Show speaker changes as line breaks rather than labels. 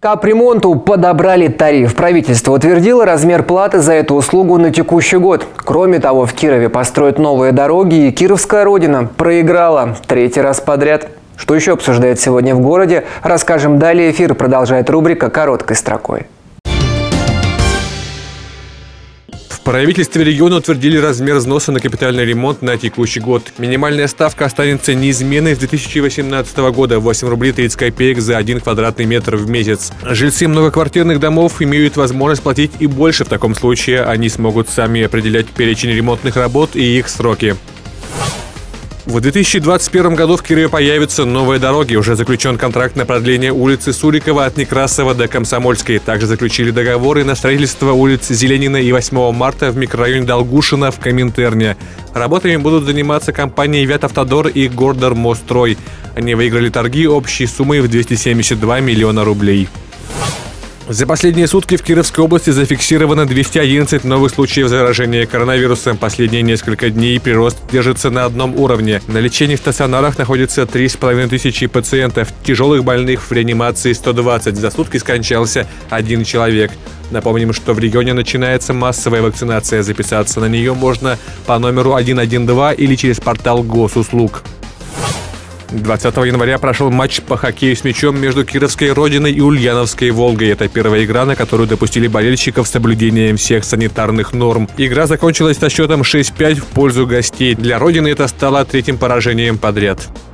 Капремонту подобрали тариф. Правительство утвердило размер платы за эту услугу на текущий год. Кроме того, в Кирове построят новые дороги, и Кировская Родина проиграла 3-й раз подряд. Что еще обсуждают сегодня в городе, расскажем далее. Эфир продолжает рубрика «Короткой строкой».
В правительстве региона утвердили размер взноса на капитальный ремонт на текущий год. Минимальная ставка останется неизменной с 2018 года – 8 рублей 30 копеек за 1 квадратный метр в месяц. Жильцы многоквартирных домов имеют возможность платить и больше. В таком случае они смогут сами определять перечень ремонтных работ и их сроки. В 2021 году в Кирове появятся новые дороги. Уже заключен контракт на продление улицы Сурикова от Некрасова до Комсомольской. Также заключили договоры на строительство улиц Зеленина и 8 марта в микрорайоне Долгушино в Коминтерне. Работами будут заниматься компании «Вятавтодор» и «Гордормострой». Они выиграли торги общей суммой в 272 миллиона рублей. За последние сутки в Кировской области зафиксировано 211 новых случаев заражения коронавирусом. Последние несколько дней прирост держится на одном уровне. На лечении в стационарах находится 3500 пациентов. Тяжелых больных в реанимации 120. За сутки скончался 1 человек. Напомним, что в регионе начинается массовая вакцинация. Записаться на нее можно по номеру 112 или через портал Госуслуг. 20 января прошел матч по хоккею с мячом между Кировской Родиной и Ульяновской Волгой. Это первая игра, на которую допустили болельщиков с соблюдением всех санитарных норм. Игра закончилась со счетом 6-5 в пользу гостей. Для Родины это стало 3-м поражением подряд.